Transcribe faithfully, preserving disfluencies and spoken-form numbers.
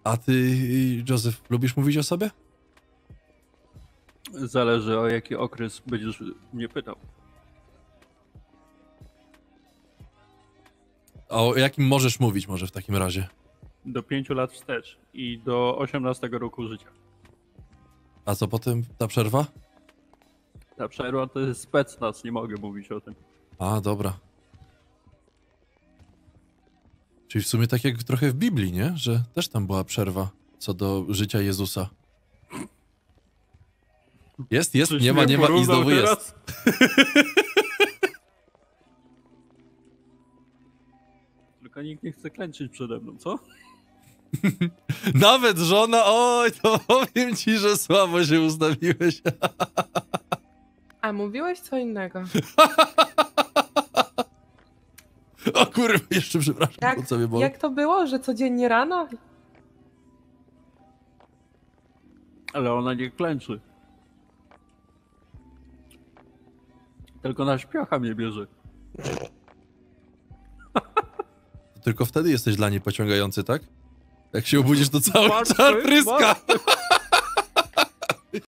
A ty, Józef, lubisz mówić o sobie? Zależy, o jaki okres będziesz mnie pytał. A o jakim możesz mówić może w takim razie? Do pięciu lat wstecz i do osiemnastego roku życia. A co potem ta przerwa? Ta przerwa to jest specnaz, nie mogę mówić o tym. A, dobra. Czyli w sumie tak jak trochę w Biblii, nie? Że też tam była przerwa co do życia Jezusa. Jest, jest, Czyś nie ma, mnie nie ma i porównał znowu teraz? jest. Tylko nikt nie chce klęczyć przede mną, co? Nawet żona, oj, to powiem ci, że słabo się ustawiłeś. A mówiłeś co innego. O kurwa, jeszcze przepraszam, Jak, po co mnie boli. jak to było, że codziennie rano? Ale ona nie klęczy. Tylko na śpiocha mnie bierze. To tylko wtedy jesteś dla niej pociągający, tak? Jak się obudzisz, to cały Martwy, czas pryska. martwy.